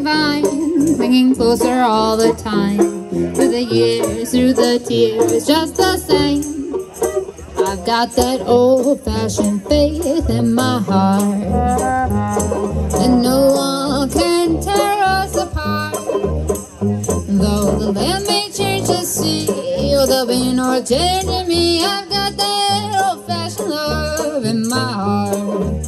clinging vine, clinging closer all the time. Through the years, through the tears, just the same. I've got that old-fashioned faith in my heart, and no one can tear us apart. Though the land may change the sea, or there'll be no changing me, I've got that old-fashioned love in my heart.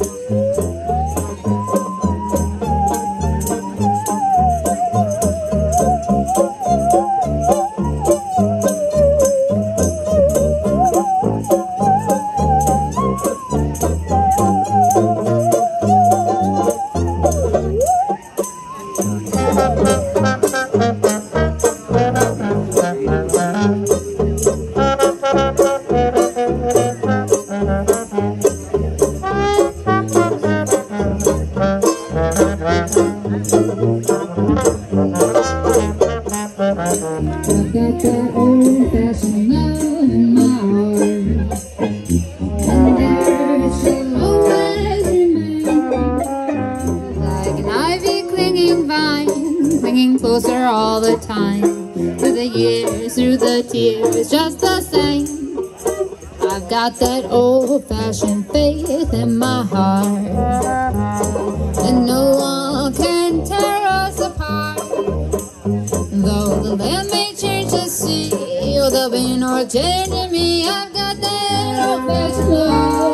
I've got that old-fashioned love in my heart, and there it shall always remain. Like an ivy clinging vine, clinging closer all the time. Through the years, through the tears, just the same. I've got that old-fashioned faith in my heart, and no one can tear us apart. Though the land may change the sea, or there'll be no changing me, I've got that old-fashioned love.